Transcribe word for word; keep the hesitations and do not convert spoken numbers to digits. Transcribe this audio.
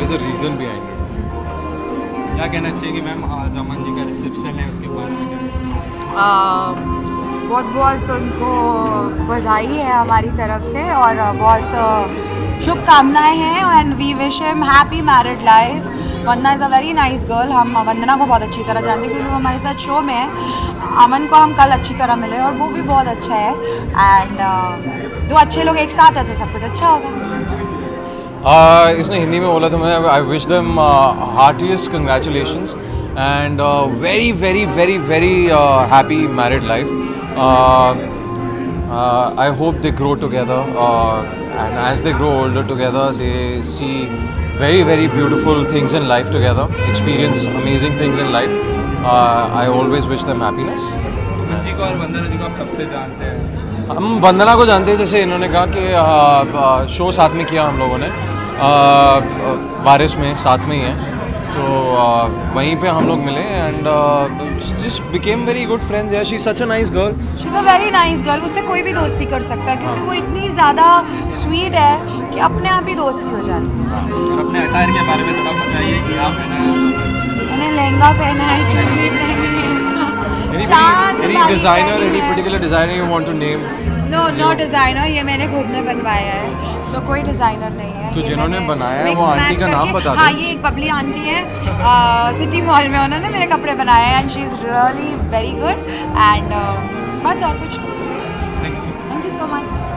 there's a reason behind it. क्या कहना चाहिए कि मैम आज अमन जी का रिसेप्शन है, उसके बारे में बहुत बहुत उनको बधाई है हमारी तरफ से और बहुत शुभकामनाएं हैं and we wish him happy married life. Vandana is a very nice girl. हम वंदना को बहुत अच्छी तरह जानते हैं क्योंकि वो हमारे साथ शो में है। अमन को हम कल अच्छी तरह मिले और वो भी बहुत अच्छा है एंड uh, दो अच्छे लोग एक साथ है तो सब कुछ अच्छा होगा। uh, इसने हिंदी में बोला तो मैं I wish them heartiest congratulations and very very very very happy married life. I hope they grow together uh, and as they grow older together they see very very beautiful things in life together, experience amazing things in life. uh, I always wish them happiness. Ji को और वंदना जी को आप कब से जानते हैं? हम वंदना को जानते हैं, जैसे इन्होंने कहा कि शो साथ में किया हम लोगों ने, बारिश में साथ में ही है तो uh, वहीं पे हम लोग मिले and just became very good friends. यार she is such a nice girl. She is a very nice girl. उससे कोई भी दोस्ती कर सकता है क्योंकि वो इतनी ज़्यादा स्वीट है कि अपने आप ही दोस्ती हो जाती है। और अपने अटायर के बारे में थोड़ा बताइए कि आप पहना है? मैंने लहंगा पहना है, चुन्नी पहनी है। Any designer, any particular designer you want to name? No, no designer, ये मैंने खुद ने बनवाया है, so कोई डिज़ाइनर नहीं है। तो जिन्होंने बनाया है वो आंटी का नाम बता दो। हाँ, ये एक बबली आंटी है, सिटी मॉल में उन्होंने मेरे कपड़े बनाए हैं and she is really very good and बस और कुछ नहीं। Thank you thank you so much.